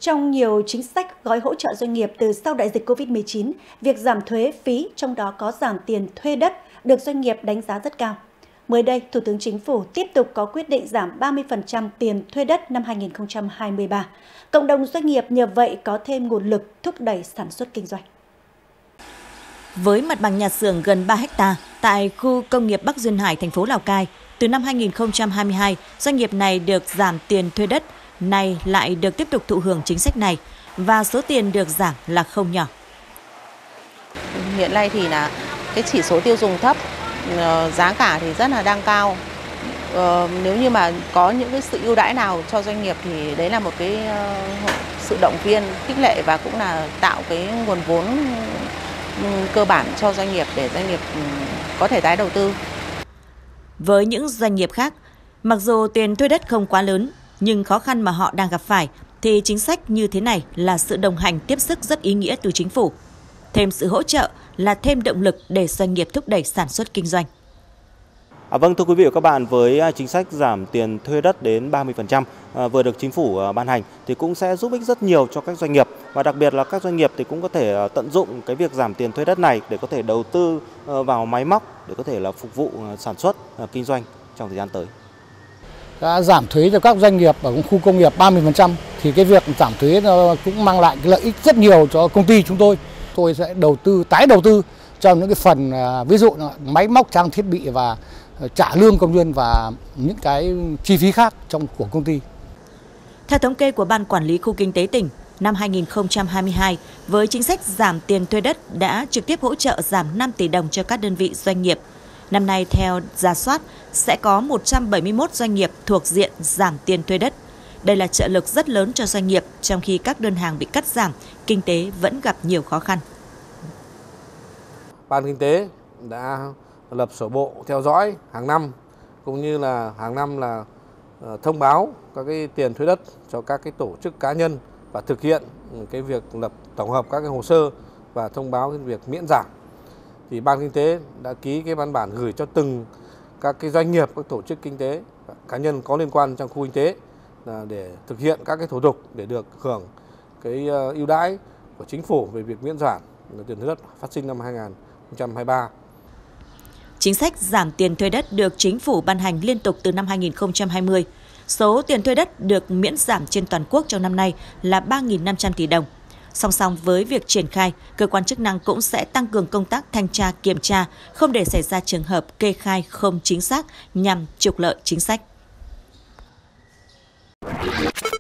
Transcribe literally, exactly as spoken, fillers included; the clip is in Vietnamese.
Trong nhiều chính sách gói hỗ trợ doanh nghiệp từ sau đại dịch Covid mười chín, việc giảm thuế phí, trong đó có giảm tiền thuê đất, được doanh nghiệp đánh giá rất cao. Mới đây, Thủ tướng Chính phủ tiếp tục có quyết định giảm ba mươi phần trăm tiền thuê đất năm hai nghìn không trăm hai mươi ba. Cộng đồng doanh nghiệp nhờ vậy có thêm nguồn lực thúc đẩy sản xuất kinh doanh. Với mặt bằng nhà xưởng gần ba héc ta tại khu công nghiệp Bắc Duyên Hải, thành phố Lào Cai, từ năm hai nghìn không trăm hai mươi hai, doanh nghiệp này được giảm tiền thuê đất, nay lại được tiếp tục thụ hưởng chính sách này và số tiền được giảm là không nhỏ. Hiện nay thì là cái chỉ số tiêu dùng thấp, giá cả thì rất là đang cao. Ờ, nếu như mà có những cái sự ưu đãi nào cho doanh nghiệp thì đấy là một cái uh, sự động viên, khích lệ và cũng là tạo cái nguồn vốn um, cơ bản cho doanh nghiệp để doanh nghiệp um, có thể tái đầu tư. Với những doanh nghiệp khác, mặc dù tiền thuê đất không quá lớn, nhưng khó khăn mà họ đang gặp phải thì chính sách như thế này là sự đồng hành tiếp sức rất ý nghĩa từ chính phủ. Thêm sự hỗ trợ là thêm động lực để doanh nghiệp thúc đẩy sản xuất kinh doanh. À, vâng, thưa quý vị và các bạn, với chính sách giảm tiền thuê đất đến ba mươi phần trăm à, vừa được chính phủ à, ban hành thì cũng sẽ giúp ích rất nhiều cho các doanh nghiệp, và đặc biệt là các doanh nghiệp thì cũng có thể à, tận dụng cái việc giảm tiền thuê đất này để có thể đầu tư à, vào máy móc để có thể là phục vụ à, sản xuất à, kinh doanh trong thời gian tới. Đã giảm thuế cho các doanh nghiệp ở khu công nghiệp ba mươi phần trăm thì cái việc giảm thuế nó cũng mang lại cái lợi ích rất nhiều cho công ty chúng tôi. Tôi sẽ đầu tư, tái đầu tư cho những cái phần ví dụ là máy móc, trang thiết bị và trả lương công nhân và những cái chi phí khác trong của công ty. Theo thống kê của Ban Quản lý Khu Kinh tế tỉnh, năm hai nghìn không trăm hai mươi hai, với chính sách giảm tiền thuê đất đã trực tiếp hỗ trợ giảm năm tỷ đồng cho các đơn vị doanh nghiệp. Năm nay, theo rà soát, sẽ có một trăm bảy mươi mốt doanh nghiệp thuộc diện giảm tiền thuê đất. Đây là trợ lực rất lớn cho doanh nghiệp, trong khi các đơn hàng bị cắt giảm, kinh tế vẫn gặp nhiều khó khăn. Ban Kinh tế đã lập sổ bộ theo dõi hàng năm, cũng như là hàng năm là thông báo các cái tiền thuê đất cho các cái tổ chức cá nhân và thực hiện cái việc lập tổng hợp các cái hồ sơ và thông báo cái việc miễn giảm. Thì Ban Kinh tế đã ký cái văn bản gửi cho từng các cái doanh nghiệp, các tổ chức kinh tế, cá nhân có liên quan trong khu kinh tế là để thực hiện các cái thủ tục để được hưởng cái ưu đãi của chính phủ về việc miễn giảm tiền thuê đất phát sinh năm hai nghìn không trăm hai mươi ba. Chính sách giảm tiền thuê đất được chính phủ ban hành liên tục từ năm hai nghìn không trăm hai mươi. Số tiền thuê đất được miễn giảm trên toàn quốc trong năm nay là ba nghìn năm trăm tỷ đồng. Song song với việc triển khai, cơ quan chức năng cũng sẽ tăng cường công tác thanh tra, kiểm tra, không để xảy ra trường hợp kê khai không chính xác nhằm trục lợi chính sách.